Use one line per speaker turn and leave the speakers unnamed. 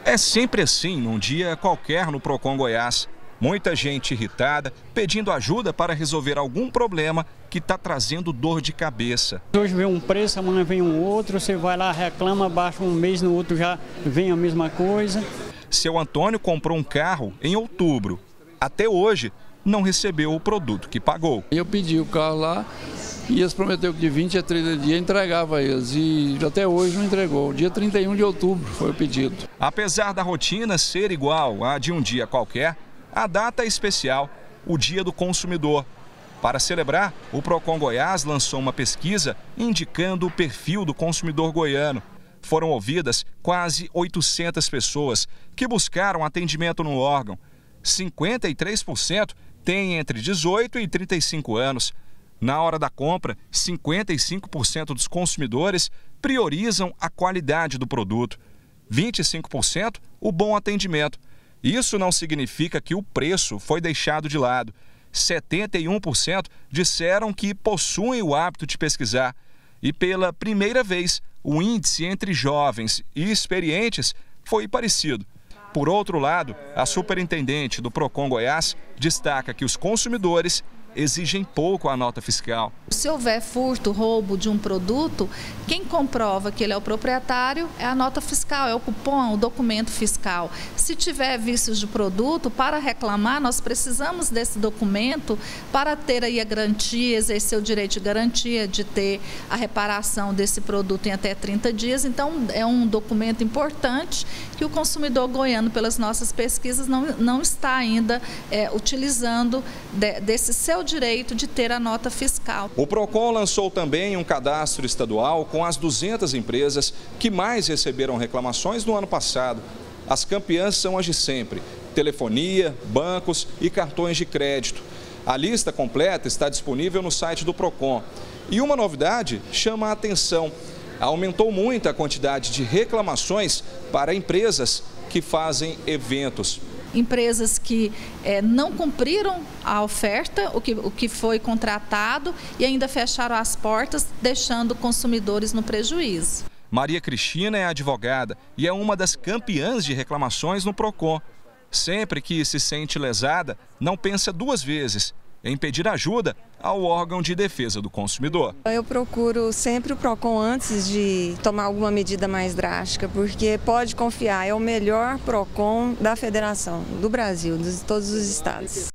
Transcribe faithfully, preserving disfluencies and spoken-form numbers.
É sempre assim, num dia qualquer no Procon Goiás. Muita gente irritada, pedindo ajuda para resolver algum problema que está trazendo dor de cabeça.
Hoje vem um preço, amanhã vem um outro, você vai lá, reclama, baixa um mês, no outro já vem a mesma coisa.
Seu Antônio comprou um carro em outubro. Até hoje, não recebeu o produto que pagou.
Eu pedi o carro lá e eles prometeram que de vinte a trinta dias entregava eles. E até hoje não entregou. Dia trinta e um de outubro foi o pedido.
Apesar da rotina ser igual à de um dia qualquer, a data é especial, o Dia do Consumidor. Para celebrar, o Procon Goiás lançou uma pesquisa indicando o perfil do consumidor goiano. Foram ouvidas quase oitocentas pessoas que buscaram atendimento no órgão. cinquenta e três por cento têm entre dezoito e trinta e cinco anos. Na hora da compra, cinquenta e cinco por cento dos consumidores priorizam a qualidade do produto. vinte e cinco por cento o bom atendimento. Isso não significa que o preço foi deixado de lado. setenta e um por cento disseram que possuem o hábito de pesquisar. E pela primeira vez, o índice entre jovens e experientes foi parecido. Por outro lado, a superintendente do Procon Goiás destaca que os consumidores exigem pouco a nota fiscal.
Se houver furto, roubo de um produto, quem comprova que ele é o proprietário é a nota fiscal, é o cupom, o documento fiscal. Se tiver vícios de produto, para reclamar, nós precisamos desse documento para ter aí a garantia, exercer o direito de garantia, de ter a reparação desse produto em até trinta dias. Então, é um documento importante que o consumidor goiano, pelas nossas pesquisas, não, não está ainda é, utilizando de, desse seu direito de ter a nota fiscal.
O Procon lançou também um cadastro estadual com as duzentas empresas que mais receberam reclamações no ano passado. As campeãs são as de sempre: telefonia, bancos e cartões de crédito. A lista completa está disponível no site do Procon. E uma novidade chama a atenção: aumentou muito a quantidade de reclamações para empresas que fazem eventos.
Empresas que é, não cumpriram a oferta, o que, o que foi contratado, e ainda fecharam as portas, deixando consumidores no prejuízo.
Maria Cristina é advogada e é uma das campeãs de reclamações no Procon. Sempre que se sente lesada, não pensa duas vezes em pedir ajuda ao órgão de defesa do consumidor.
Eu procuro sempre o Procon antes de tomar alguma medida mais drástica, porque pode confiar, é o melhor Procon da federação, do Brasil, de todos os estados.